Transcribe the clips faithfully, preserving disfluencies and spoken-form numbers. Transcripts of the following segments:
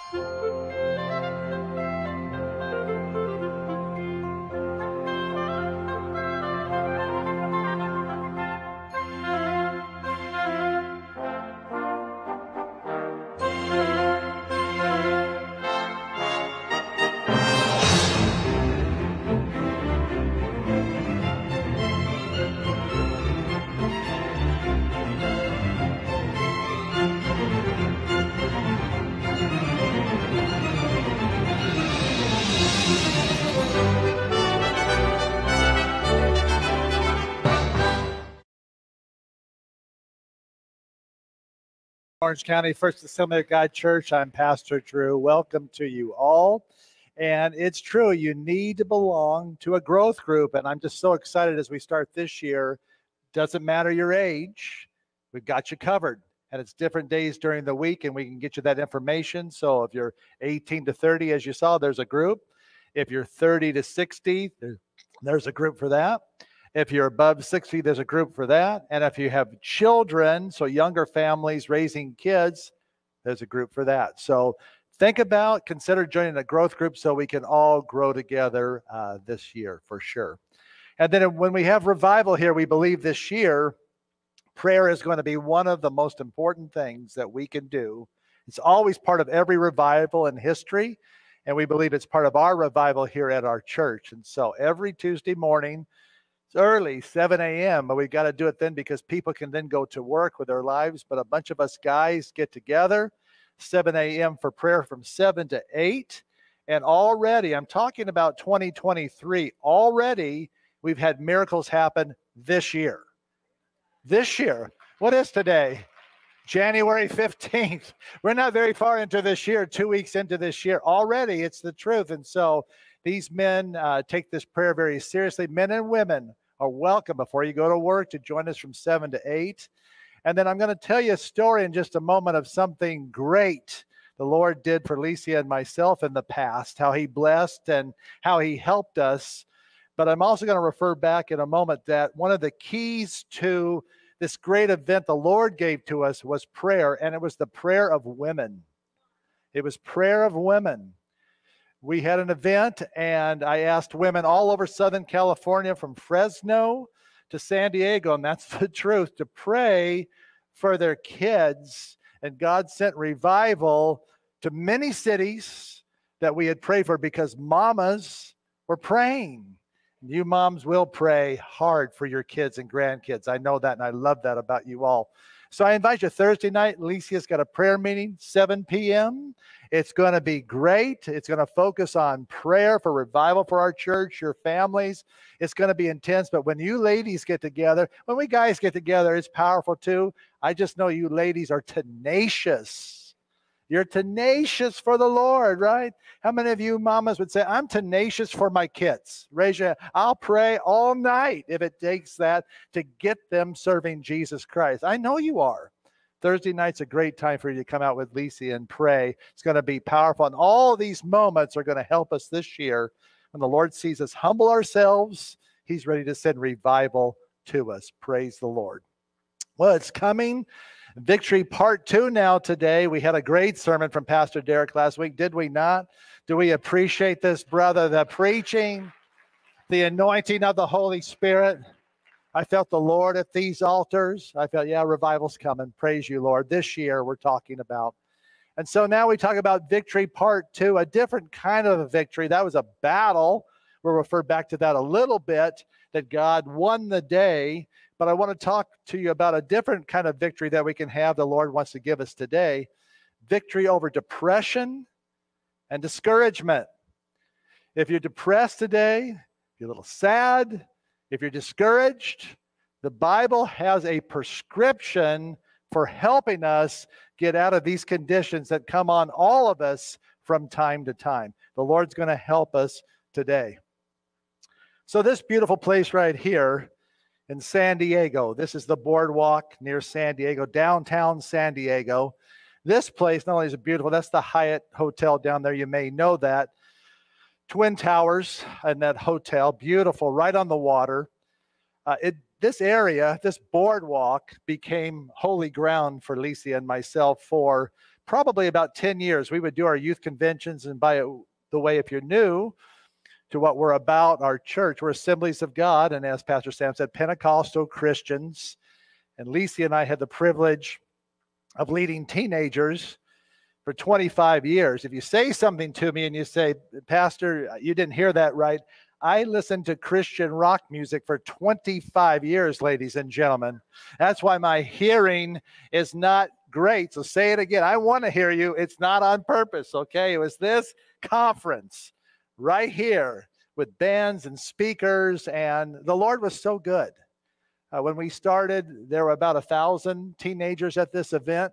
Orange County First Assembly of God Church. I'm Pastor Drew. Welcome to you all. And it's true, you need to belong to a growth group. And I'm just so excited as we start this year. Doesn't matter your age, we've got you covered. And it's different days during the week, and we can get you that information. So if you're eighteen to thirty, as you saw, there's a group. If you're thirty to sixty, there's a group for that. If you're above sixty, there's a group for that. And if you have children, so younger families raising kids, there's a group for that. So think about, consider joining a growth group so we can all grow together uh, this year for sure. And then when we have revival here, we believe this year, prayer is going to be one of the most important things that we can do. It's always part of every revival in history. And we believe it's part of our revival here at our church. And so every Tuesday morning, it's early, seven a m, but we've got to do it then because people can then go to work with their lives. But a bunch of us guys get together, seven a m for prayer from seven to eight. And already, I'm talking about twenty twenty-three, already we've had miracles happen this year. This year. What is today? January fifteenth. We're not very far into this year, two weeks into this year. Already, it's the truth. And so these men uh, take this prayer very seriously. Men and women are welcome before you go to work to join us from seven to eight. And then I'm going to tell you a story in just a moment of something great the Lord did for Elisha and myself in the past, how he blessed and how he helped us. But I'm also going to refer back in a moment that one of the keys to this great event the Lord gave to us was prayer, and it was the prayer of women. It was prayer of women. We had an event, and I asked women all over Southern California, from Fresno to San Diego, and that's the truth, to pray for their kids. And God sent revival to many cities that we had prayed for because mamas were praying. You moms will pray hard for your kids and grandkids. I know that, and I love that about you all. So I invite you Thursday night. Alicia's got a prayer meeting, seven p m It's going to be great. It's going to focus on prayer for revival for our church, your families. It's going to be intense. But when you ladies get together, when we guys get together, it's powerful too. I just know you ladies are tenacious. You're tenacious for the Lord, right? How many of you mamas would say, I'm tenacious for my kids? Raise your hand. I'll pray all night if it takes that to get them serving Jesus Christ. I know you are. Thursday night's a great time for you to come out with Lisa and pray. It's going to be powerful. And all these moments are going to help us this year. When the Lord sees us humble ourselves, he's ready to send revival to us. Praise the Lord. Well, it's coming. Victory part two now today. We had a great sermon from Pastor Derek last week, did we not? Do we appreciate this, brother? The preaching, the anointing of the Holy Spirit. I felt the Lord at these altars. I felt, yeah, revival's coming. Praise you, Lord. This year we're talking about. And so now we talk about victory part two, a different kind of a victory. That was a battle. We'll refer back to that a little bit, that God won the day. But I want to talk to you about a different kind of victory that we can have the Lord wants to give us today. Victory over depression and discouragement. If you're depressed today, if you're a little sad, if you're discouraged, the Bible has a prescription for helping us get out of these conditions that come on all of us from time to time. The Lord's going to help us today. So this beautiful place right here in San Diego, this is the boardwalk near San Diego, downtown San Diego. This place not only is it beautiful, that's the Hyatt Hotel down there. You may know that. Twin Towers and that hotel, beautiful, right on the water. Uh, it, this area, this boardwalk became holy ground for Lisa and myself for probably about ten years, we would do our youth conventions. And by the way, if you're new to what we're about, our church, we're Assemblies of God. And as Pastor Sam said, Pentecostal Christians. And Lisa and I had the privilege of leading teenagers for twenty-five years. If you say something to me and you say, Pastor, you didn't hear that right, I listened to Christian rock music for twenty-five years, ladies and gentlemen. That's why my hearing is not great. So say it again. I want to hear you. It's not on purpose, okay? It was this conference right here with bands and speakers, and the Lord was so good. Uh, when we started, there were about a thousand teenagers at this event.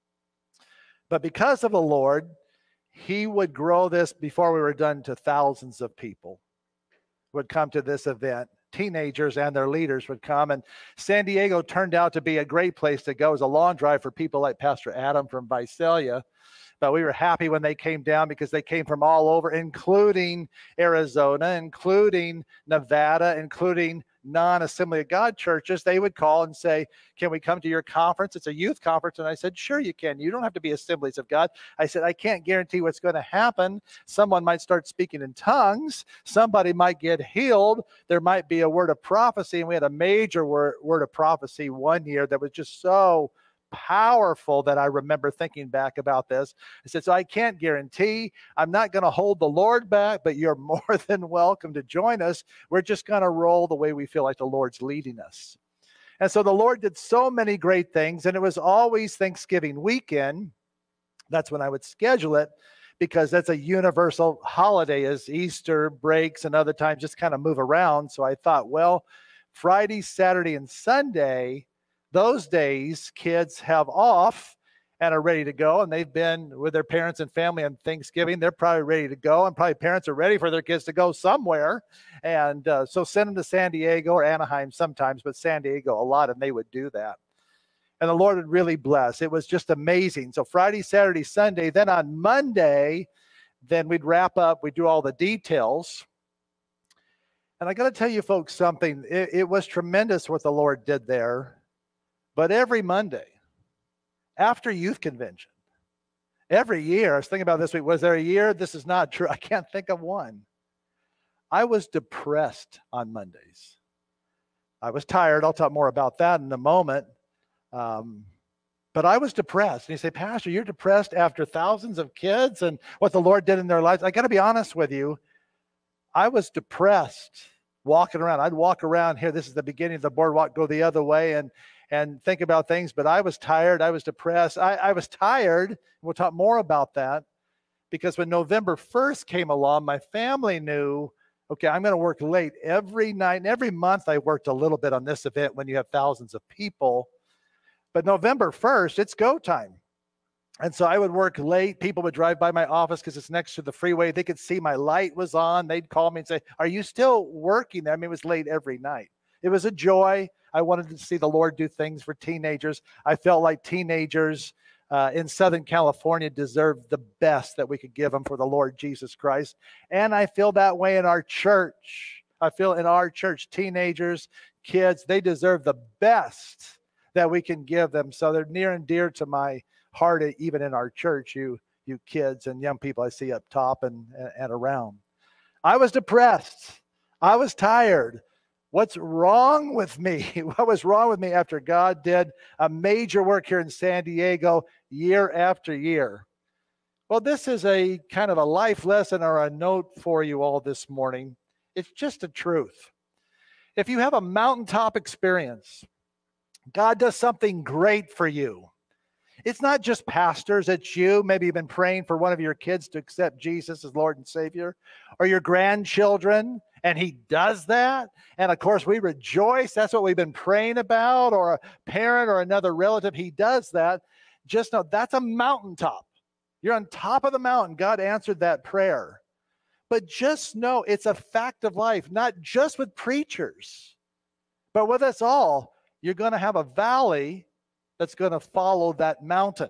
But because of the Lord, he would grow this before we were done to thousands of people would come to this event. Teenagers and their leaders would come. And San Diego turned out to be a great place to go. It was a long drive for people like Pastor Adam from Visalia. But we were happy when they came down because they came from all over, including Arizona, including Nevada, including non-Assembly of God churches. They would call and say, can we come to your conference? It's a youth conference. And I said, sure you can. You don't have to be Assemblies of God. I said, I can't guarantee what's going to happen. Someone might start speaking in tongues. Somebody might get healed. There might be a word of prophecy. And we had a major word, word of prophecy one year that was just so powerful that I remember thinking back about this. I said, so I can't guarantee. I'm not going to hold the Lord back, but you're more than welcome to join us. We're just going to roll the way we feel like the Lord's leading us. And so the Lord did so many great things, and it was always Thanksgiving weekend. That's when I would schedule it, because that's a universal holiday as Easter breaks and other times just kind of move around. So I thought, well, Friday, Saturday, and Sunday, those days, kids have off and are ready to go, and they've been with their parents and family on Thanksgiving. They're probably ready to go, and probably parents are ready for their kids to go somewhere. And uh, so send them to San Diego or Anaheim sometimes, but San Diego a lot, and they would do that. And the Lord would really bless. It was just amazing. So Friday, Saturday, Sunday, then on Monday, then we'd wrap up. We'd do all the details. And I got to tell you folks something. It, it was tremendous what the Lord did there. But every Monday, after youth convention, every year, I was thinking about this week, was there a year? This is not true. I can't think of one. I was depressed on Mondays. I was tired. I'll talk more about that in a moment. Um, but I was depressed. And you say, Pastor, you're depressed after thousands of kids and what the Lord did in their lives. I got to be honest with you. I was depressed walking around. I'd walk around here. This is the beginning of the boardwalk, go the other way, and and think about things, but I was tired. I was depressed. I, I was tired. We'll talk more about that, because when November first came along, my family knew, okay, I'm going to work late every night. And every month I worked a little bit on this event when you have thousands of people. But November first, it's go time. And so I would work late. People would drive by my office because it's next to the freeway. They could see my light was on. They'd call me and say, are you still working there? I mean, it was late every night. It was a joy. I wanted to see the Lord do things for teenagers. I felt like teenagers uh, in Southern California deserved the best that we could give them for the Lord Jesus Christ. And I feel that way in our church. I feel in our church, teenagers, kids, they deserve the best that we can give them. So they're near and dear to my heart, even in our church, you, you kids and young people I see up top and, and around. I was depressed. I was tired. What's wrong with me? What was wrong with me after God did a major work here in San Diego year after year? Well, this is a kind of a life lesson or a note for you all this morning. It's just the truth. If you have a mountaintop experience, God does something great for you. It's not just pastors, it's you. Maybe you've been praying for one of your kids to accept Jesus as Lord and Savior, or your grandchildren, and he does that. And of course, we rejoice. That's what we've been praying about, or a parent or another relative. He does that. Just know that's a mountaintop. You're on top of the mountain. God answered that prayer. But just know it's a fact of life, not just with preachers, but with us all. You're going to have a valley that's going to follow that mountain.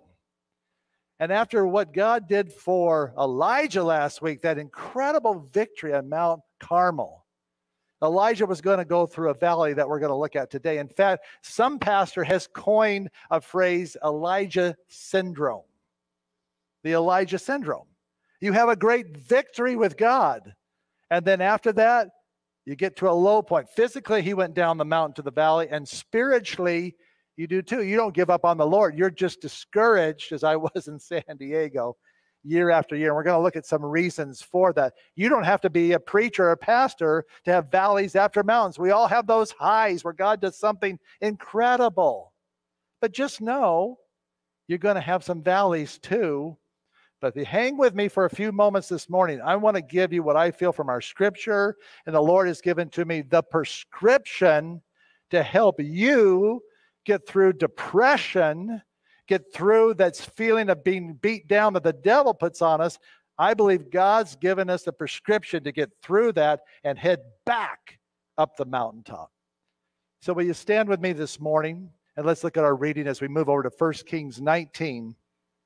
And after what God did for Elijah last week, that incredible victory on Mount Carmel, Elijah was going to go through a valley that we're going to look at today. In fact, some pastor has coined a phrase, Elijah syndrome. the Elijah syndrome. You have a great victory with God. And then after that, you get to a low point. Physically, he went down the mountain to the valley, and spiritually, you do too. You don't give up on the Lord. You're just discouraged, as I was in San Diego, year after year. And we're going to look at some reasons for that. You don't have to be a preacher or a pastor to have valleys after mountains. We all have those highs where God does something incredible. But just know you're going to have some valleys too. But if you hang with me for a few moments this morning, I want to give you what I feel from our scripture, and the Lord has given to me the prescription to help you get through depression, get through that feeling of being beat down that the devil puts on us. I believe God's given us the prescription to get through that and head back up the mountaintop. So will you stand with me this morning, and let's look at our reading as we move over to First Kings nineteen.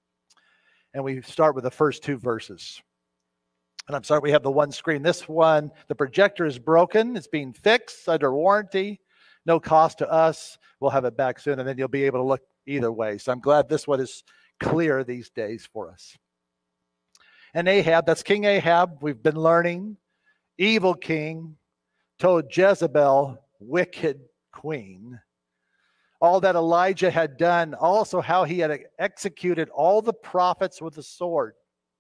And we start with the first two verses. And I'm sorry, we have the one screen. This one, the projector is broken. It's being fixed under warranty. No cost to us. We'll have it back soon, and then you'll be able to look either way. So I'm glad this one is clear these days for us. And Ahab, that's King Ahab, we've been learning, evil king, told Jezebel, wicked queen, all that Elijah had done, also how he had executed all the prophets with the sword.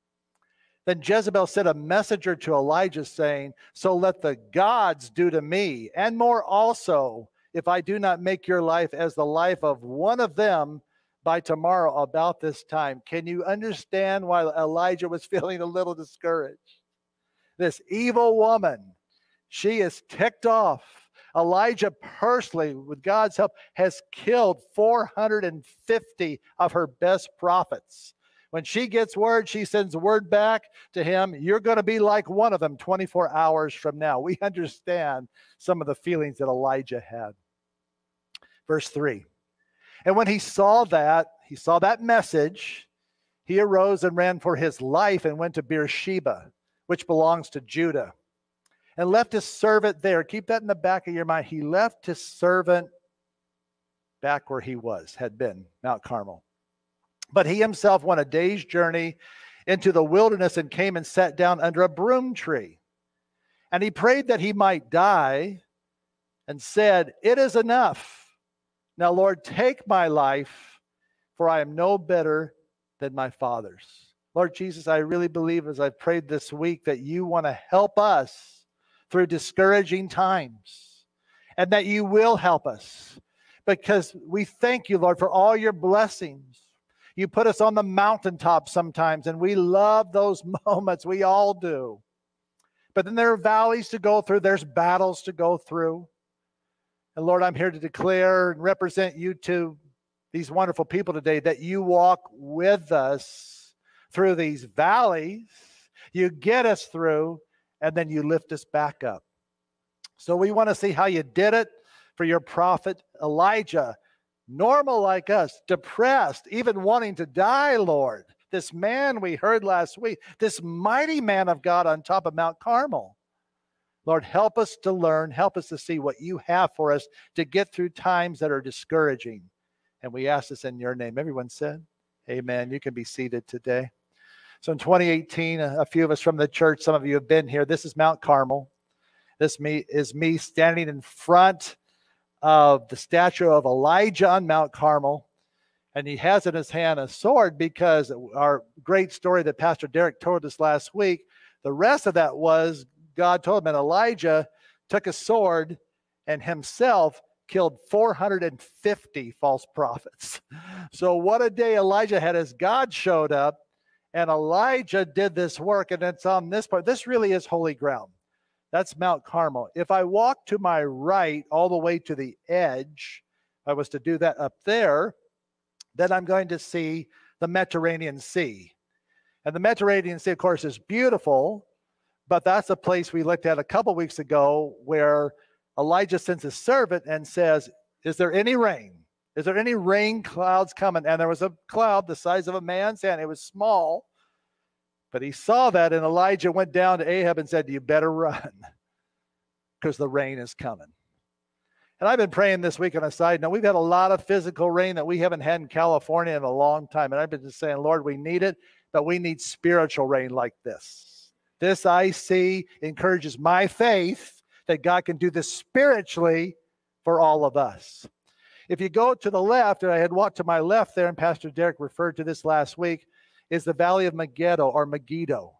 Then Jezebel sent a messenger to Elijah saying, so let the gods do to me, and more also, if I do not make your life as the life of one of them by tomorrow about this time. Can you understand why Elijah was feeling a little discouraged? This evil woman, she is ticked off. Elijah personally, with God's help, has killed four hundred fifty of her best prophets. When she gets word, she sends word back to him, you're going to be like one of them twenty-four hours from now. We understand some of the feelings that Elijah had. Verse three. And when he saw that, he saw that message, he arose and ran for his life and went to Beersheba, which belongs to Judah, and left his servant there. Keep that in the back of your mind. He left his servant back where he was, had been, Mount Carmel. But he himself went a day's journey into the wilderness and came and sat down under a broom tree. And he prayed that he might die and said, it is enough. Now, Lord, take my life, for I am no better than my father's. Lord Jesus, I really believe as I've prayed this week that you want to help us through discouraging times, and that you will help us, because we thank you, Lord, for all your blessings. You put us on the mountaintop sometimes, and we love those moments. We all do. But then there are valleys to go through. There's battles to go through. And Lord, I'm here to declare and represent you to these wonderful people today, that you walk with us through these valleys. You get us through, and then you lift us back up. So we want to see how you did it for your prophet Elijah. Normal like us, depressed, even wanting to die, Lord. This man we heard last week, this mighty man of God on top of Mount Carmel. Lord, help us to learn, help us to see what you have for us to get through times that are discouraging. And we ask this in your name. Everyone said, amen. You can be seated today. So in twenty eighteen, a few of us from the church, some of you have been here. This is Mount Carmel. This me, is me standing in front of the statue of Elijah on Mount Carmel. And he has in his hand a sword, because our great story that Pastor Derek told us last week, the rest of that was God told him, and Elijah took a sword and himself killed four hundred fifty false prophets. So what a day Elijah had as God showed up, and Elijah did this work, and it's on this part. This really is holy ground. That's Mount Carmel. If I walk to my right all the way to the edge, if I was to do that up there, then I'm going to see the Mediterranean Sea. And the Mediterranean Sea, of course, is beautiful, but that's a place we looked at a couple weeks ago where Elijah sends his servant and says, is there any rain? Is there any rain clouds coming? And there was a cloud the size of a man's hand. It was small, but he saw that, and Elijah went down to Ahab and said, you better run, because the rain is coming. And I've been praying this week on a side note. We've had a lot of physical rain that we haven't had in California in a long time. And I've been just saying, Lord, we need it. but we need spiritual rain like this. This I see encourages my faith that God can do this spiritually for all of us. If you go to the left, and I had walked to my left there, and Pastor Derek referred to this last week, is the Valley of Megiddo or Megiddo.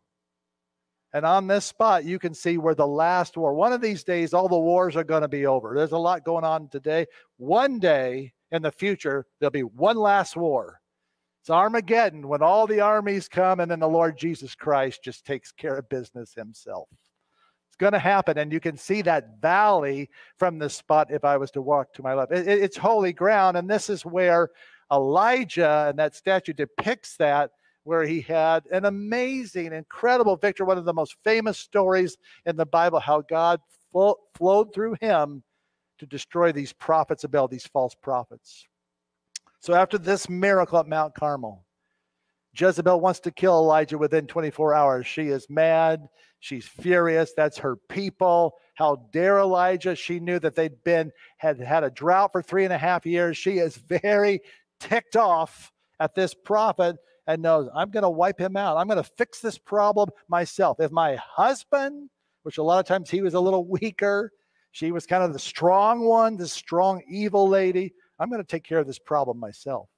And on this spot, you can see where the last war, one of these days, all the wars are going to be over. There's a lot going on today. One day in the future, there'll be one last war. It's Armageddon, when all the armies come and then the Lord Jesus Christ just takes care of business himself. It's going to happen, and you can see that valley from this spot if I was to walk to my left. It, it, it's holy ground, and this is where Elijah, and that statue depicts that, where he had an amazing, incredible victory, one of the most famous stories in the Bible, how God flo- flowed through him to destroy these prophets of Baal, these false prophets. So after this miracle at Mount Carmel, Jezebel wants to kill Elijah within twenty-four hours. She is mad. She's furious. That's her people. How dare Elijah? She knew that they'd been, had had a drought for three and a half years. She is very ticked off at this prophet and knows, I'm going to wipe him out. I'm going to fix this problem myself. If my husband, which a lot of times he was a little weaker, she was kind of the strong one, the strong evil lady, I'm going to take care of this problem myself.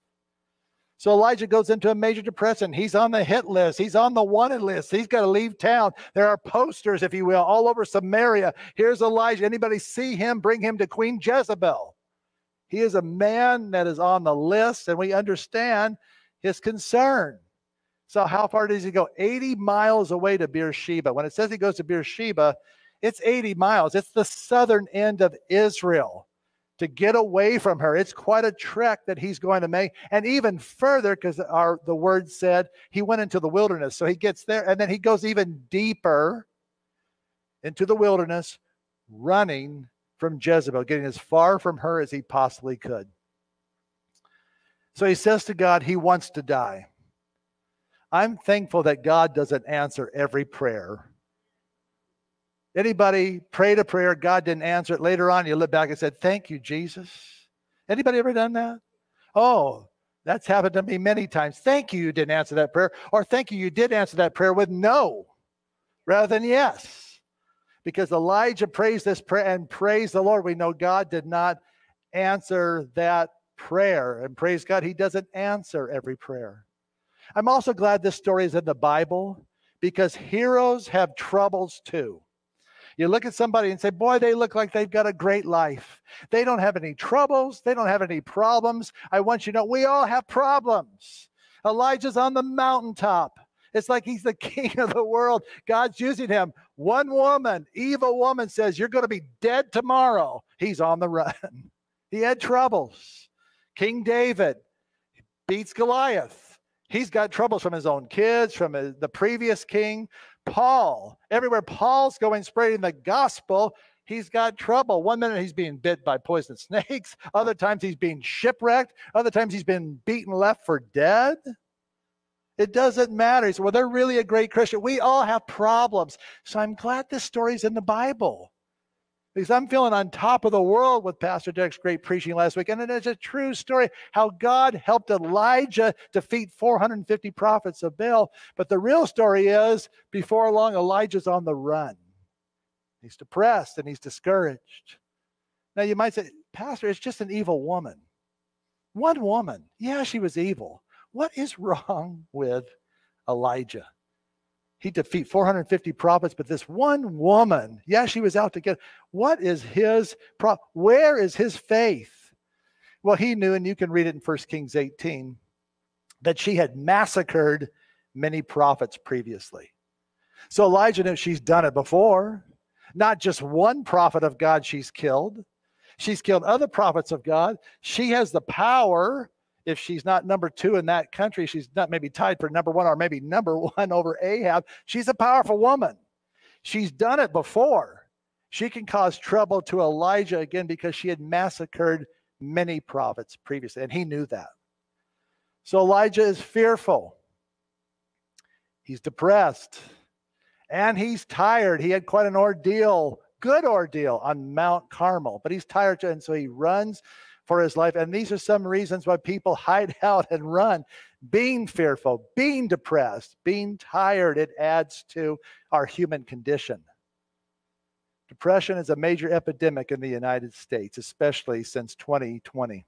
So Elijah goes into a major depression. He's on the hit list. He's on the wanted list. He's got to leave town. There are posters, if you will, all over Samaria. Here's Elijah. Anybody see him, bring him to Queen Jezebel. He is a man that is on the list, and we understand his concern. So how far does he go? eighty miles away to Beersheba. When it says he goes to Beersheba, it's eighty miles. It's the southern end of Israel. To get away from her, it's quite a trek that he's going to make. And even further, because our the word said he went into the wilderness. So he gets there, and then he goes even deeper into the wilderness, running from Jezebel, getting as far from her as he possibly could. So he says to God, he wants to die. I'm thankful that God doesn't answer every prayer. Anybody prayed a prayer, God didn't answer it. Later on, you look back and said, thank you, Jesus. Anybody ever done that? Oh, that's happened to me many times. Thank you, you didn't answer that prayer. Or thank you, you did answer that prayer with no rather than yes. Because Elijah prays this prayer, and praise the Lord, we know God did not answer that prayer. And praise God, he doesn't answer every prayer. I'm also glad this story is in the Bible, because heroes have troubles too. You look at somebody and say, boy, they look like they've got a great life. They don't have any troubles. They don't have any problems. I want you to know, we all have problems. Elijah's on the mountaintop. It's like he's the king of the world. God's using him. One woman, evil woman, says, you're going to be dead tomorrow. He's on the run. He had troubles. King David beats Goliath. He's got troubles from his own kids, from his, the previous king. Paul, everywhere Paul's going spreading the gospel, he's got trouble. One minute he's being bit by poisonous snakes. Other times he's being shipwrecked. Other times he's been beaten, left for dead. It doesn't matter. He said, well, they're really a great Christian. We all have problems. So I'm glad this story's in the Bible, because I'm feeling on top of the world with Pastor Derek's great preaching last week. And it is a true story how God helped Elijah defeat four hundred fifty prophets of Baal. But the real story is, before long, Elijah's on the run. He's depressed and he's discouraged. Now you might say, Pastor, it's just an evil woman. One woman. Yeah, she was evil. What is wrong with Elijah? He defeat four hundred fifty prophets, but this one woman, yeah, she was out to get. What is his problem? Where is his faith? Well, he knew, and you can read it in First Kings eighteen, that she had massacred many prophets previously. So Elijah knew she's done it before. Not just one prophet of God she's killed. She's killed other prophets of God. She has the power. If she's not number two in that country, she's not maybe tied for number one or maybe number one over Ahab. She's a powerful woman. She's done it before. She can cause trouble to Elijah again because she had massacred many prophets previously, and he knew that. So Elijah is fearful. He's depressed, and he's tired. He had quite an ordeal, good ordeal on Mount Carmel, but he's tired, and so he runs for his life. And these are some reasons why people hide out and run. being fearful, being depressed, being tired. It adds to our human condition. Depression is a major epidemic in the United States, especially since twenty twenty.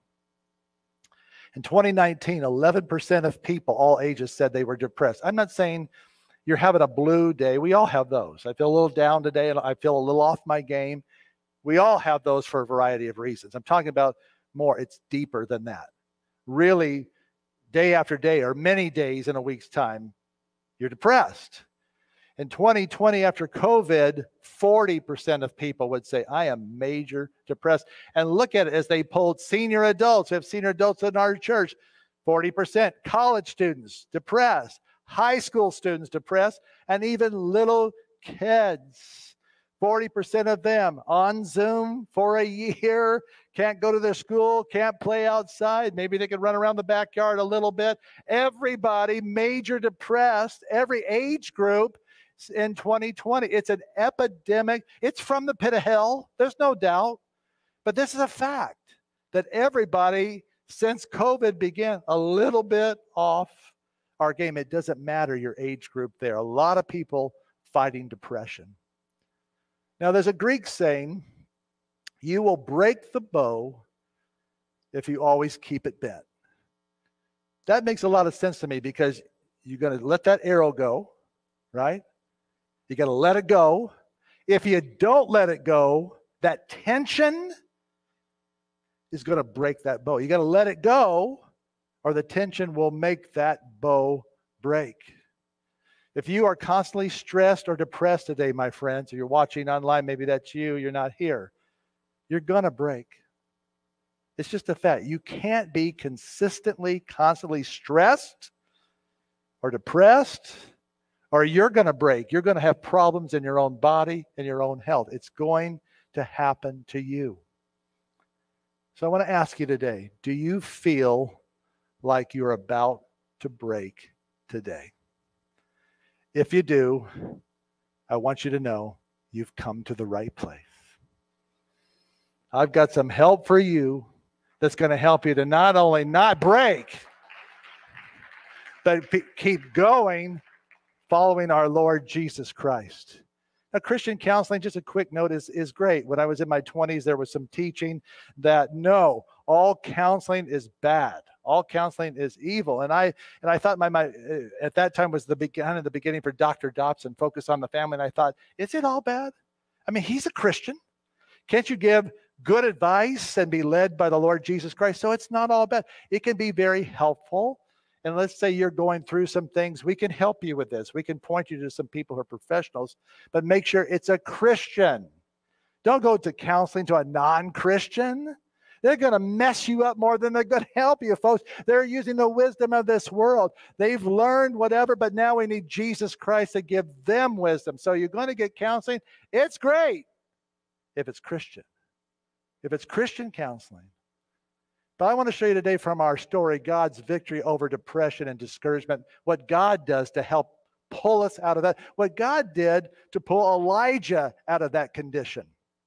In twenty nineteen, eleven percent of people, all ages, said they were depressed. I'm not saying you're having a blue day. We all have those. I feel a little down today, and I feel a little off my game. We all have those for a variety of reasons. I'm talking about more. It's deeper than that. Really, day after day, or many days in a week's time, you're depressed. In twenty twenty, after COVID, forty percent of people would say, I am major depressed. And look at it as they polled senior adults. We have senior adults in our church, forty percent. College students, depressed. High school students, depressed. And even little kids, forty percent of them on Zoom for a year, can't go to their school, can't play outside. Maybe they can run around the backyard a little bit. Everybody major depressed, every age group. In twenty twenty, it's an epidemic. It's from the pit of hell. There's no doubt. But this is a fact that everybody, since COVID began, a little bit off our game. It doesn't matter your age group there. A lot of people fighting depression. Now, there's a Greek saying, you will break the bow if you always keep it bent. That makes a lot of sense to me because you're going to let that arrow go, right? You got to let it go. If you don't let it go, that tension is going to break that bow. You got to let it go, or the tension will make that bow break. If you are constantly stressed or depressed today, my friends, or you're watching online, maybe that's you, you're not here, you're going to break. It's just a fact. You can't be consistently, constantly stressed or depressed, or you're going to break. You're going to have problems in your own body and your own health. It's going to happen to you. So I want to ask you today, do you feel like you're about to break today? If you do, I want you to know you've come to the right place. I've got some help for you that's going to help you to not only not break, but keep going following our Lord Jesus Christ. Now, Christian counseling, just a quick note, is, is great. When I was in my twenties, there was some teaching that no, all counseling is bad. All counseling is evil. And I and I thought my, my at that time was the beginning of the beginning for Doctor Dobson, focus on the family. And I thought, is it all bad? I mean, he's a Christian. Can't you give good advice and be led by the Lord Jesus Christ? So it's not all bad. It can be very helpful. And let's say you're going through some things, we can help you with this. We can point you to some people who are professionals, but make sure it's a Christian. Don't go to counseling to a non-Christian. They're going to mess you up more than they're going to help you, folks. They're using the wisdom of this world. They've learned whatever, but now we need Jesus Christ to give them wisdom. So you're going to get counseling. It's great if it's Christian. If it's Christian counseling. But I want to show you today from our story, God's victory over depression and discouragement, what God does to help pull us out of that, what God did to pull Elijah out of that condition.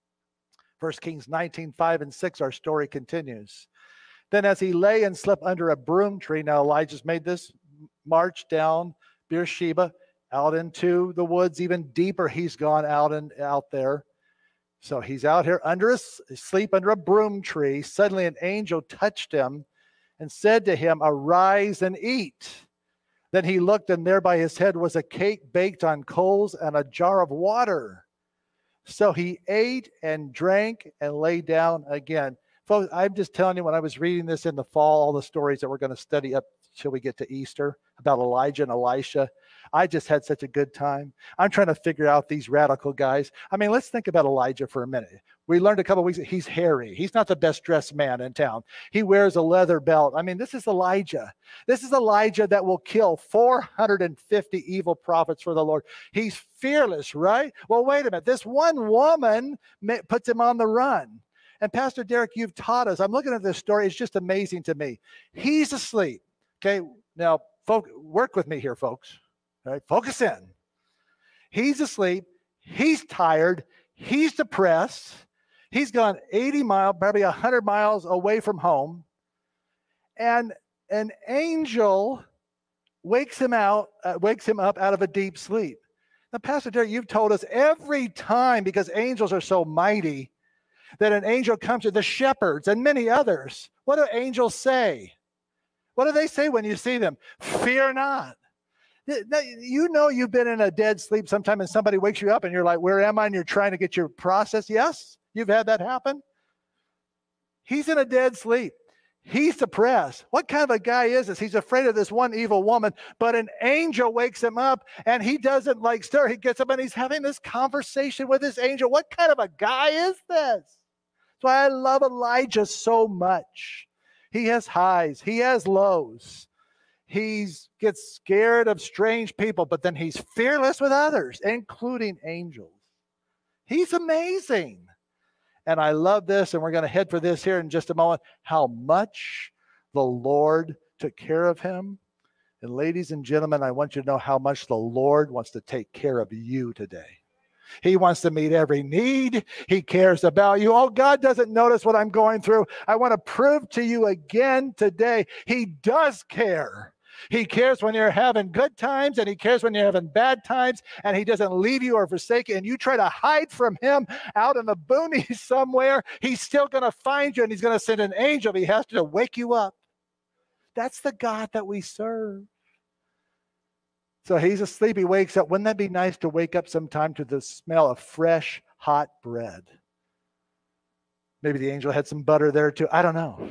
First Kings nineteen, five and six, our story continues. Then as he lay and slept under a broom tree, now Elijah's made this march down Beersheba, out into the woods, even deeper he's gone out and out there. So he's out here under a sleep under a broom tree. Suddenly an angel touched him and said to him, arise and eat. Then he looked, and there by his head was a cake baked on coals and a jar of water. So he ate and drank and lay down again. Folks, I'm just telling you, when I was reading this in the fall, all the stories that we're going to study up till we get to Easter about Elijah and Elisha, I just had such a good time. I'm trying to figure out these radical guys. I mean, let's think about Elijah for a minute. We learned a couple of weeks, he's hairy. He's not the best dressed man in town. He wears a leather belt. I mean, this is Elijah. This is Elijah that will kill four hundred fifty evil prophets for the Lord. He's fearless, right? Well, wait a minute. This one woman puts him on the run. And Pastor Derek, you've taught us. I'm looking at this story. It's just amazing to me. He's asleep. Okay, now, folk, work with me here, folks. All right, focus in. He's asleep. He's tired. He's depressed. He's gone eighty miles, probably one hundred miles away from home. And an angel wakes him out, uh, wakes him up out of a deep sleep. Now, Pastor Derek, you've told us every time, because angels are so mighty, that an angel comes to the shepherds and many others. What do angels say? What do they say when you see them? Fear not. You know you've been in a dead sleep sometime and somebody wakes you up and you're like, where am I? And you're trying to get your process. Yes, you've had that happen. He's in a dead sleep. He's depressed. What kind of a guy is this? He's afraid of this one evil woman, but an angel wakes him up and he doesn't like stir. He gets up and he's having this conversation with this angel. What kind of a guy is this? That's why I love Elijah so much. He has highs. He has lows. He gets scared of strange people, but then he's fearless with others, including angels. He's amazing. And I love this, and we're going to head for this here in just a moment, how much the Lord took care of him. And ladies and gentlemen, I want you to know how much the Lord wants to take care of you today. He wants to meet every need. He cares about you. Oh, God doesn't notice what I'm going through. I want to prove to you again today, He does care. He cares when you're having good times, and He cares when you're having bad times, and He doesn't leave you or forsake you, and you try to hide from Him out in the boonies somewhere, He's still going to find you, and He's going to send an angel if He has to wake you up. That's the God that we serve. So he's asleep, he wakes up. Wouldn't that be nice to wake up sometime to the smell of fresh, hot bread? Maybe the angel had some butter there too. I don't know.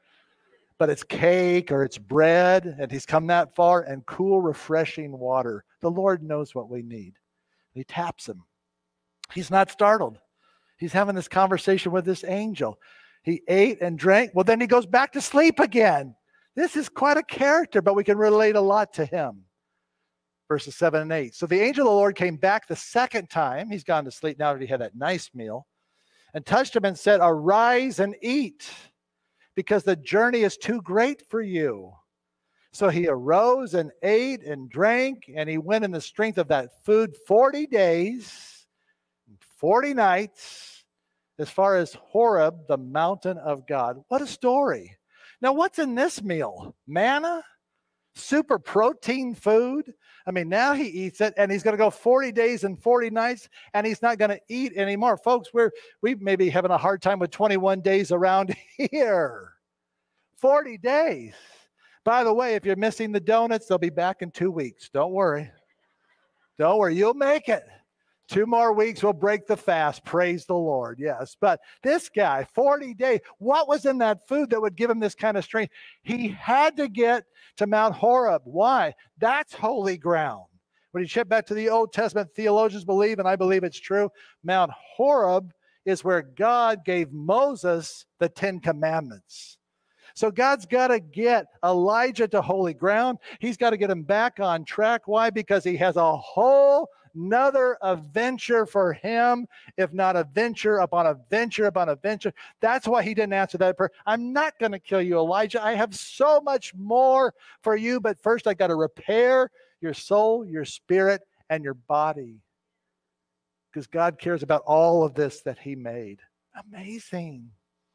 But it's cake or it's bread, and he's come that far, and cool, refreshing water. The Lord knows what we need. He taps him. He's not startled. He's having this conversation with this angel. He ate and drank. Well, then he goes back to sleep again. This is quite a character, but we can relate a lot to him. Verses seven and eight. So the angel of the Lord came back the second time. He's gone to sleep now that he had that nice meal. And touched him and said, arise and eat, because the journey is too great for you. So he arose and ate and drank, and he went in the strength of that food forty days, forty nights, as far as Horeb, the mountain of God. What a story. Now, what's in this meal? Manna? Super protein food? I mean, now he eats it, and he's going to go forty days and forty nights, and he's not going to eat anymore. Folks, we're we may be having a hard time with twenty-one days around here. forty days. By the way, if you're missing the donuts, they'll be back in two weeks. Don't worry. Don't worry. You'll make it. Two more weeks, we'll break the fast. Praise the Lord. Yes. But this guy, forty days, what was in that food that would give him this kind of strength? He had to get to Mount Horeb. Why? That's holy ground. When you check back to the Old Testament, theologians believe, and I believe it's true, Mount Horeb is where God gave Moses the Ten Commandments. So God's got to get Elijah to holy ground. He's got to get him back on track. Why? Because he has a whole another adventure for him, if not a venture upon a venture upon a venture. That's why he didn't answer that prayer. I'm not going to kill you, Elijah. I have so much more for you, but first I got to repair your soul, your spirit, and your body. Because God cares about all of this that he made. Amazing.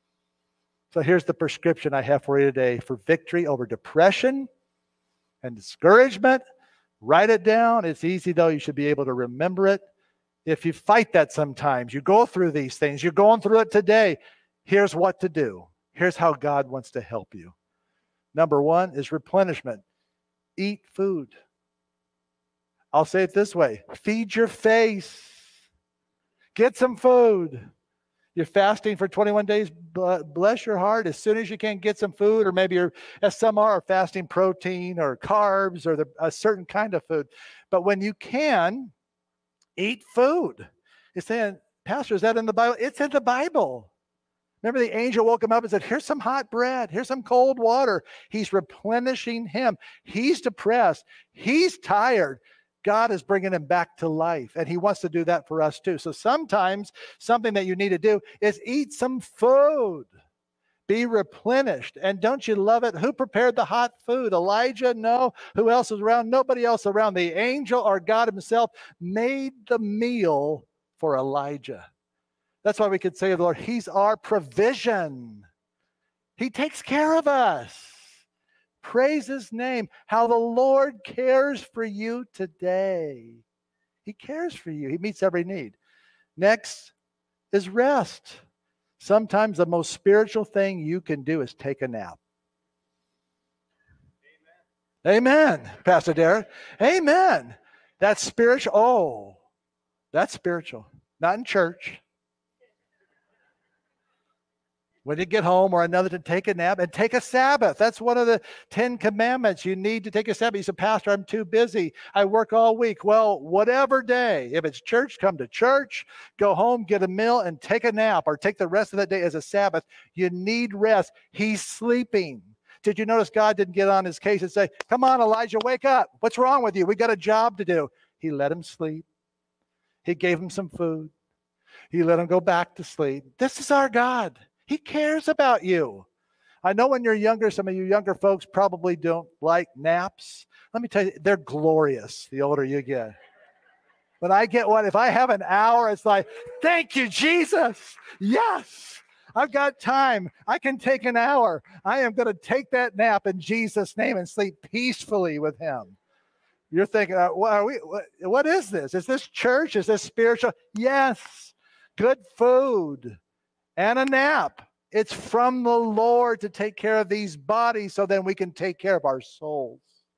So here's the prescription I have for you today for victory over depression and discouragement. Write it down. It's easy, though. You should be able to remember it. If you fight that sometimes, you go through these things. You're going through it today. Here's what to do. Here's how God wants to help you. Number one is replenishment. Eat food. I'll say it this way. Feed your face. Get some food. You're fasting for twenty-one days, bless your heart. As soon as you can, get some food, or maybe you're, as some are, fasting protein or carbs or the, a certain kind of food. But when you can, eat food. You're saying, Pastor, is that in the Bible? It's in the Bible. Remember, the angel woke him up and said, here's some hot bread. Here's some cold water. He's replenishing him. He's depressed. He's tired. God is bringing him back to life, and he wants to do that for us too. So sometimes something that you need to do is eat some food. Be replenished. And don't you love it? Who prepared the hot food? Elijah? No. Who else was around? Nobody else around. The angel or God himself made the meal for Elijah. That's why we could say of the Lord, he's our provision. He takes care of us. Praise his name. How the Lord cares for you today. He cares for you. He meets every need. Next is rest. Sometimes the most spiritual thing you can do is take a nap. Amen, Amen Pastor Derek. Amen. That's spiritual. Oh, that's spiritual. Not in church. When you get home or another to take a nap and take a Sabbath. That's one of the Ten Commandments. You need to take a Sabbath. You said, Pastor, I'm too busy. I work all week. Well, whatever day. If it's church, come to church, go home, get a meal, and take a nap or take the rest of that day as a Sabbath. You need rest. He's sleeping. Did you notice God didn't get on his case and say, come on, Elijah, wake up. What's wrong with you? We got a job to do. He let him sleep. He gave him some food. He let him go back to sleep. This is our God. He cares about you. I know when you're younger, some of you younger folks probably don't like naps. Let me tell you, they're glorious the older you get. When I get one, if I have an hour, it's like, thank you, Jesus. Yes, I've got time. I can take an hour. I am going to take that nap in Jesus' name and sleep peacefully with him. You're thinking, uh, what, are we, what, what is this? Is this church? Is this spiritual? Yes, good food. And a nap. It's from the Lord to take care of these bodies so then we can take care of our souls.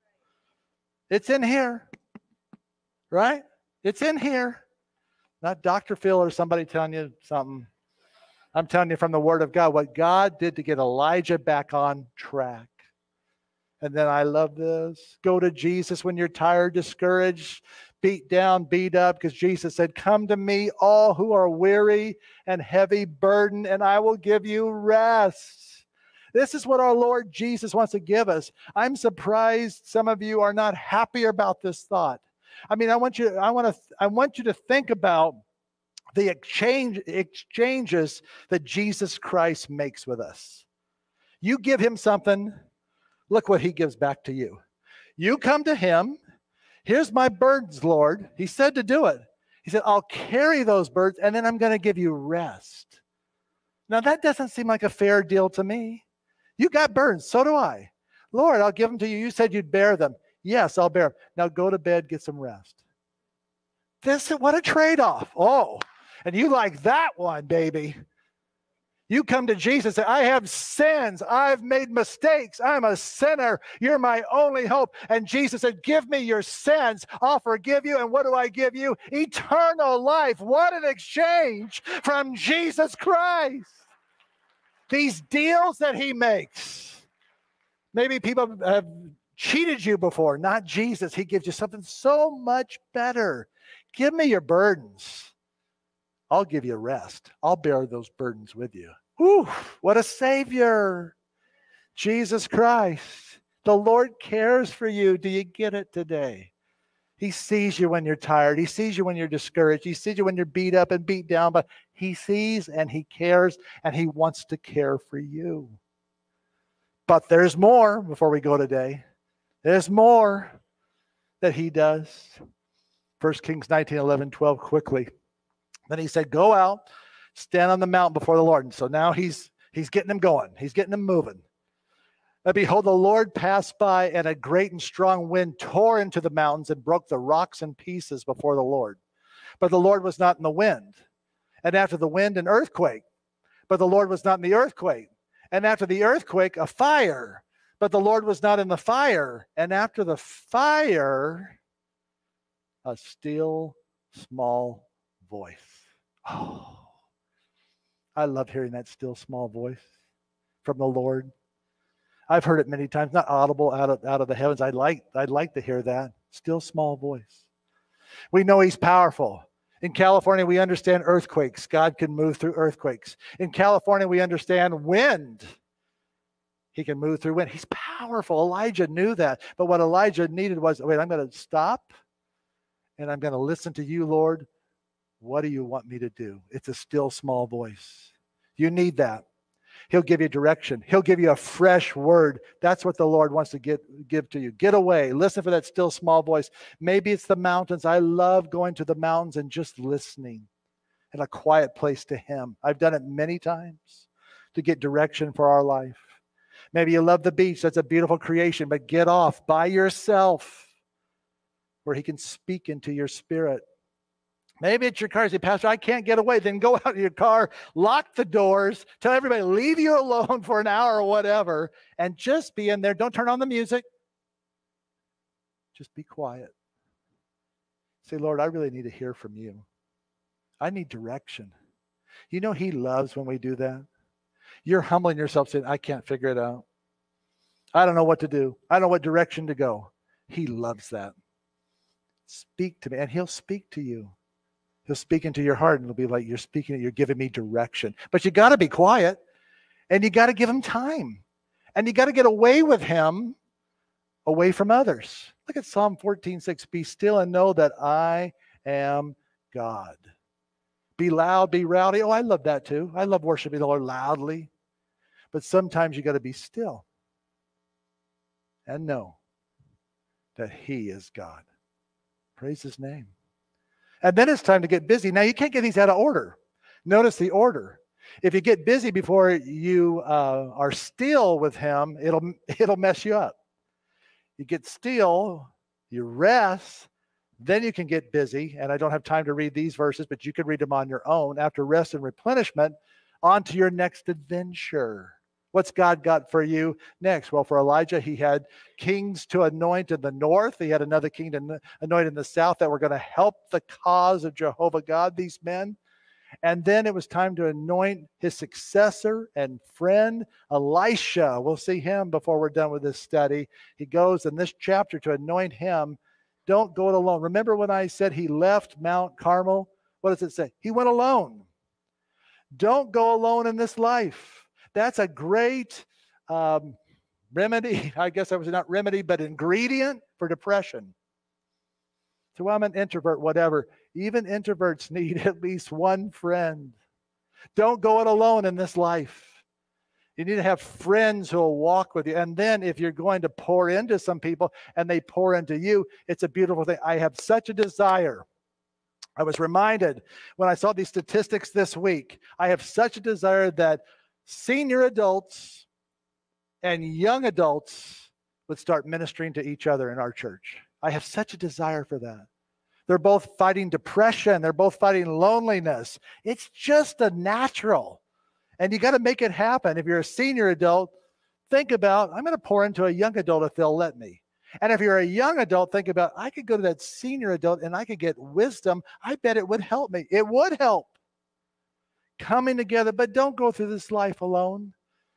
It's in here, right? It's in here. Not Doctor Phil or somebody telling you something. I'm telling you from the Word of God what God did to get Elijah back on track. And then I love this. Go to Jesus when you're tired, discouraged, beat down, beat up, because Jesus said, come to me, all who are weary and heavy burdened, and I will give you rest. This is what our Lord Jesus wants to give us. I'm surprised some of you are not happy about this thought. I mean, I want you, I want to, I want you to think about the exchange, exchanges that Jesus Christ makes with us. You give him something, look what he gives back to you. You come to him. Here's my burdens, Lord. He said to do it. He said, I'll carry those burdens, and then I'm going to give you rest. Now, that doesn't seem like a fair deal to me. You got burdens. So do I. Lord, I'll give them to you. You said you'd bear them. Yes, I'll bear them. Now go to bed, get some rest. This, what a trade-off. Oh, and you like that one, baby. You come to Jesus and say, I have sins. I've made mistakes. I'm a sinner. You're my only hope. And Jesus said, give me your sins. I'll forgive you. And what do I give you? Eternal life. What an exchange from Jesus Christ. These deals that he makes. Maybe people have cheated you before. Not Jesus. He gives you something so much better. Give me your burdens. I'll give you rest. I'll bear those burdens with you. Whew, what a Savior. Jesus Christ. The Lord cares for you. Do you get it today? He sees you when you're tired. He sees you when you're discouraged. He sees you when you're beat up and beat down. But he sees and he cares and he wants to care for you. But there's more before we go today. There's more that he does. First Kings nineteen, eleven, twelve, quickly. Then he said, go out, stand on the mountain before the Lord. And so now he's he's getting them going. He's getting them moving. And behold, the Lord passed by, and a great and strong wind tore into the mountains and broke the rocks in pieces before the Lord. But the Lord was not in the wind. And after the wind, an earthquake. But the Lord was not in the earthquake. And after the earthquake, a fire. But the Lord was not in the fire. And after the fire, a still small voice. Oh, I love hearing that still small voice from the Lord. I've heard it many times, not audible out of, out of the heavens. I'd like, I'd like to hear that. Still small voice. We know he's powerful. In California, we understand earthquakes. God can move through earthquakes. In California, we understand wind. He can move through wind. He's powerful. Elijah knew that. But what Elijah needed was, wait, I'm going to stop and I'm going to listen to you, Lord. What do you want me to do? It's a still small voice. You need that. He'll give you direction. He'll give you a fresh word. That's what the Lord wants to get, give to you. Get away. Listen for that still small voice. Maybe it's the mountains. I love going to the mountains and just listening in a quiet place to him. I've done it many times to get direction for our life. Maybe you love the beach. That's a beautiful creation, but get off by yourself where he can speak into your spirit. Maybe it's your car. Say, Pastor, I can't get away. Then go out in your car, lock the doors, tell everybody, leave you alone for an hour or whatever, and just be in there. Don't turn on the music. Just be quiet. Say, Lord, I really need to hear from you. I need direction. You know he loves when we do that. You're humbling yourself saying, I can't figure it out. I don't know what to do. I don't know what direction to go. He loves that. Speak to me, and he'll speak to you. He'll speak into your heart, and it'll be like you're speaking, you're giving me direction. But you got to be quiet, and you got to give him time. And you got to get away with him, away from others. Look at Psalm fourteen six. Be still and know that I am God. Be loud, be rowdy. Oh, I love that too. I love worshiping the Lord loudly. But sometimes you got to be still and know that he is God. Praise his name. And then it's time to get busy. Now, you can't get these out of order. Notice the order. If you get busy before you uh, are still with him, it'll, it'll mess you up. You get still, you rest, then you can get busy. And I don't have time to read these verses, but you can read them on your own. After rest and replenishment, on to your next adventure. What's God got for you next? Well, for Elijah, he had kings to anoint in the north. He had another king to anoint in the south that were going to help the cause of Jehovah God, these men. And then it was time to anoint his successor and friend, Elisha. We'll see him before we're done with this study. He goes in this chapter to anoint him. Don't go it alone. Remember when I said he left Mount Carmel? What does it say? He went alone. Don't go alone in this life. That's a great um, remedy. I guess that was not remedy, but ingredient for depression. So well, I'm an introvert, whatever. Even introverts need at least one friend. Don't go it alone in this life. You need to have friends who will walk with you. And then if you're going to pour into some people and they pour into you, it's a beautiful thing. I have such a desire. I was reminded when I saw these statistics this week, I have such a desire that senior adults and young adults would start ministering to each other in our church. I have such a desire for that. They're both fighting depression. They're both fighting loneliness. It's just a natural. And you got to make it happen. If you're a senior adult, think about, I'm going to pour into a young adult if they'll let me. And if you're a young adult, think about, I could go to that senior adult and I could get wisdom. I bet it would help me. It would help. Coming together, but don't go through this life alone.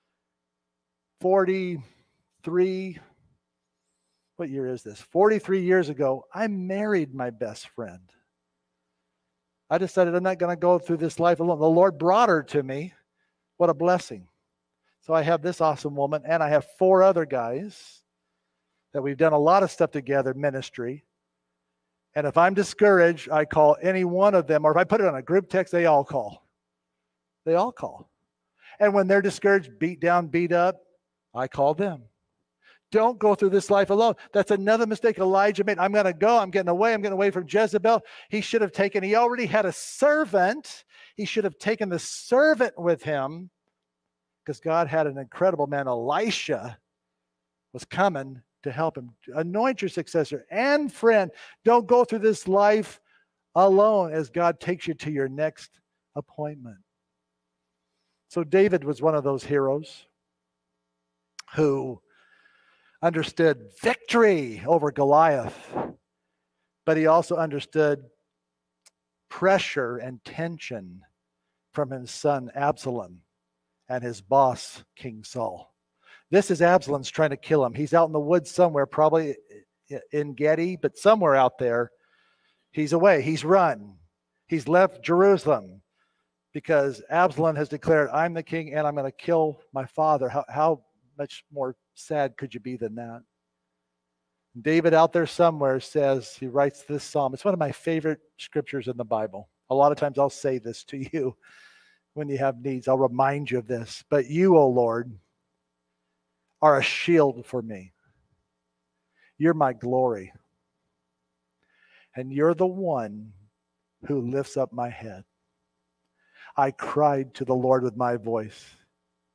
forty-three, what year is this? forty-three years ago, I married my best friend. I decided I'm not going to go through this life alone. The Lord brought her to me. What a blessing. So I have this awesome woman, and I have four other guys that we've done a lot of stuff together, ministry. And if I'm discouraged, I call any one of them, or if I put it on a group text, they all call. They all call. And when they're discouraged, beat down, beat up, I call them. Don't go through this life alone. That's another mistake Elijah made. I'm going to go. I'm getting away. I'm getting away from Jezebel. He should have taken, he already had a servant. He should have taken the servant with him because God had an incredible man. Elisha was coming to help him. Anoint your successor and friend. Don't go through this life alone as God takes you to your next appointment. So David was one of those heroes who understood victory over Goliath, but he also understood pressure and tension from his son Absalom and his boss, King Saul. This is Absalom's trying to kill him. He's out in the woods somewhere, probably in Gedi, but somewhere out there. He's away. He's run. He's left Jerusalem because Absalom has declared, I'm the king and I'm going to kill my father. How, how much more sad could you be than that? David out there somewhere says, he writes this psalm. It's one of my favorite scriptures in the Bible. A lot of times I'll say this to you when you have needs. I'll remind you of this. But you, O Lord, are a shield for me. You're my glory. And you're the one who lifts up my head. I cried to the Lord with my voice.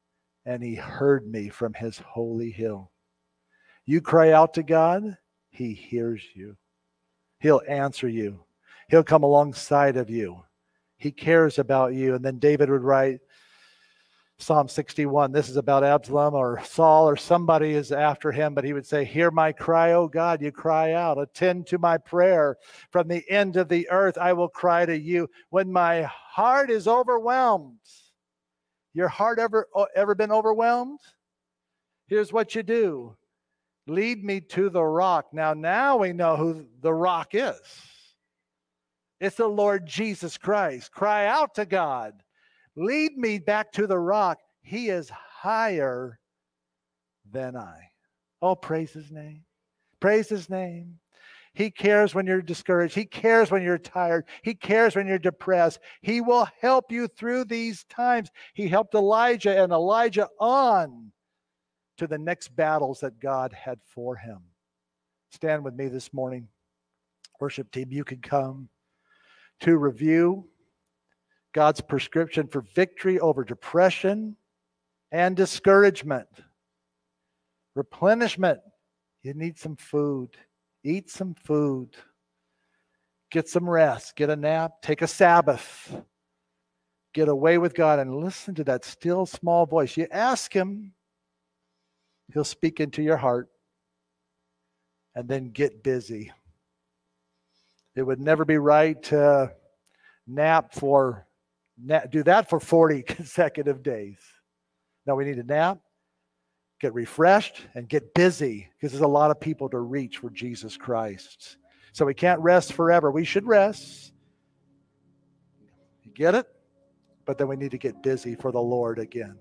and he heard me from his holy hill. You cry out to God, he hears you. He'll answer you. He'll come alongside of you. He cares about you. And then David would write Psalm sixty-one. This is about Absalom or Saul or somebody is after him, but he would say, hear my cry, O God, you cry out. Attend to my prayer. From the end of the earth, I will cry to you. When my heart is overwhelmed. Your heart ever, ever been overwhelmed? Here's what you do. Lead me to the rock. Now, now we know who the rock is. It's the Lord Jesus Christ. Cry out to God. Lead me back to the rock. He is higher than I. Oh, praise his name. Praise his name. He cares when you're discouraged. He cares when you're tired. He cares when you're depressed. He will help you through these times. He helped Elijah and Elijah on to the next battles that God had for him. Stand with me this morning. Worship team, you can come to review God's prescription for victory over depression and discouragement. Replenishment. You need some food. Eat some food. Get some rest. Get a nap. Take a Sabbath. Get away with God and listen to that still small voice. You ask him, he'll speak into your heart. And then get busy. It would never be right to nap for, do that for forty consecutive days. No, we need to nap, get refreshed, and get busy because there's a lot of people to reach for Jesus Christ. So we can't rest forever. We should rest. You get it? But then we need to get busy for the Lord again.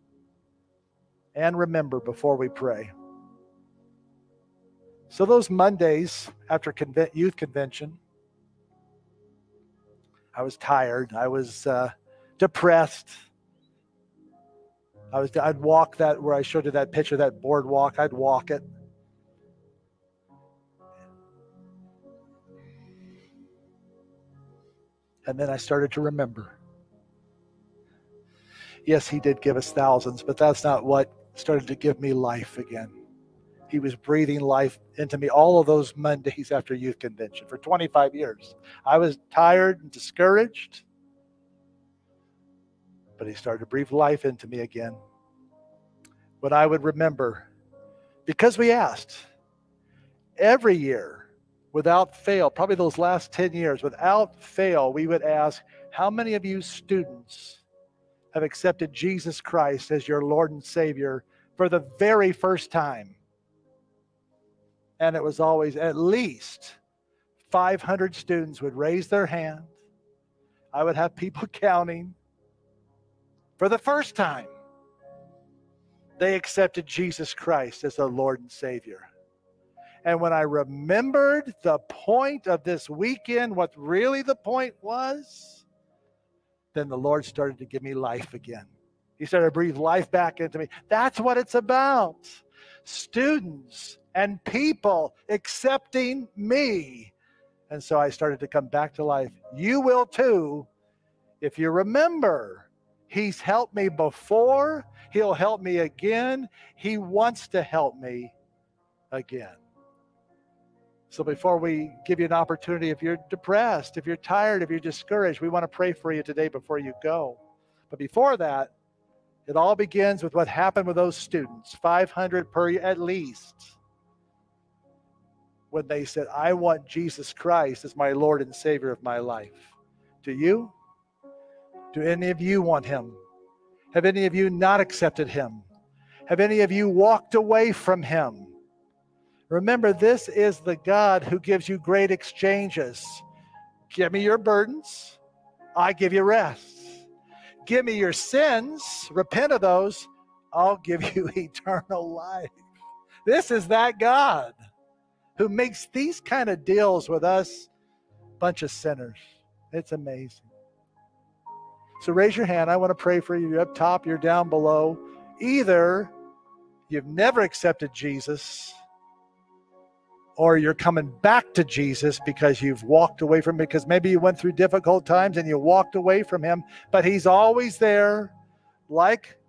And remember before we pray. So those Mondays after conven- youth convention, I was tired. I was uh, depressed. I was. I'd walk that where I showed you that picture, that boardwalk. I'd walk it. And then I started to remember. Yes, he did give us thousands, but that's not what started to give me life again. He was breathing life into me all of those Mondays after youth convention for twenty-five years. I was tired and discouraged, but he started to breathe life into me again. When I would remember, because we asked every year, without fail, probably those last ten years, without fail, we would ask, how many of you students have accepted Jesus Christ as your Lord and Savior for the very first time? And it was always at least five hundred students would raise their hand. I would have people counting. For the first time, they accepted Jesus Christ as their Lord and Savior. And when I remembered the point of this weekend, what really the point was, then the Lord started to give me life again. He started to breathe life back into me. That's what it's about. Students and people accepting me. And so I started to come back to life. You will too, if you remember. He's helped me before. He'll help me again. He wants to help me again. So before we give you an opportunity, if you're depressed, if you're tired, if you're discouraged, we want to pray for you today before you go. But before that, it all begins with what happened with those students, five hundred per year at least, when they said, I want Jesus Christ as my Lord and Savior of my life. Do you? Do any of you want him? Have any of you not accepted him? Have any of you walked away from him? Remember, this is the God who gives you great exchanges. Give me your burdens, I give you rest. Give me your sins, repent of those, I'll give you eternal life. This is that God who makes these kind of deals with us, bunch of sinners. It's amazing. So raise your hand. I want to pray for you. You're up top, you're down below. Either you've never accepted Jesus, or you're coming back to Jesus because you've walked away from him, because maybe you went through difficult times and you walked away from him, but he's always there, like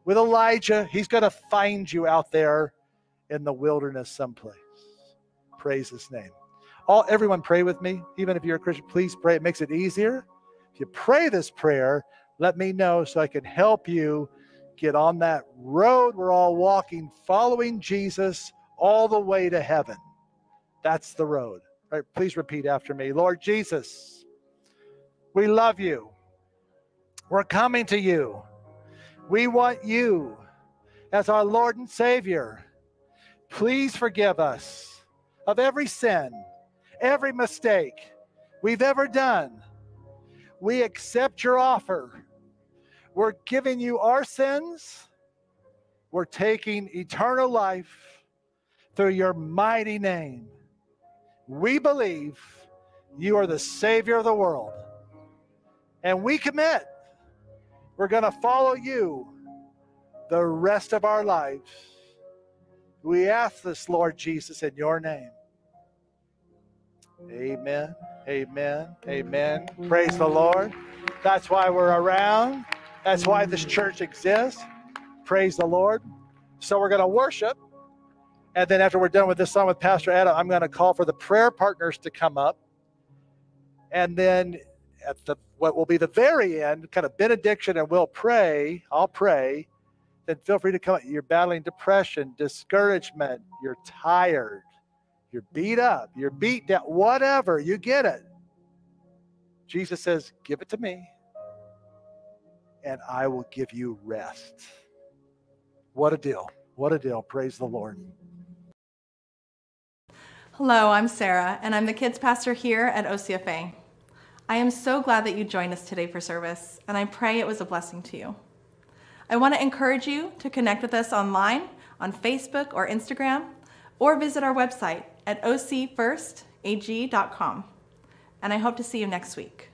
with Elijah. He's going to find you out there in the wilderness someplace. Praise his name. All, everyone pray with me. Even if you're a Christian, please pray. It makes it easier. If you pray this prayer, let me know so I can help you get on that road we're all walking, following Jesus all the way to heaven. That's the road. All right, please repeat after me. Lord Jesus, we love you. We're coming to you. We want you as our Lord and Savior. Please forgive us of every sin, every mistake we've ever done. We accept your offer. We're giving you our sins. We're taking eternal life through your mighty name. We believe you are the Savior of the world. And we commit we're going to follow you the rest of our lives. We ask this, Lord Jesus, in your name. Amen, amen, amen. Praise the Lord. That's why we're around. That's why this church exists. Praise the Lord. So we're going to worship. And then after we're done with this song with Pastor Adam, I'm going to call for the prayer partners to come up. And then at the what will be the very end, kind of benediction, and we'll pray. I'll pray. Then feel free to come. You're battling depression, discouragement. You're tired. You're beat up. You're beat down. Whatever. You get it. Jesus says, give it to me, and I will give you rest. What a deal. What a deal. Praise the Lord. Hello, I'm Sarah, and I'm the kids pastor here at O C F A. I am so glad that you joined us today for service, and I pray it was a blessing to you. I want to encourage you to connect with us online on Facebook or Instagram, or visit our website at o c first a g dot com. And I hope to see you next week.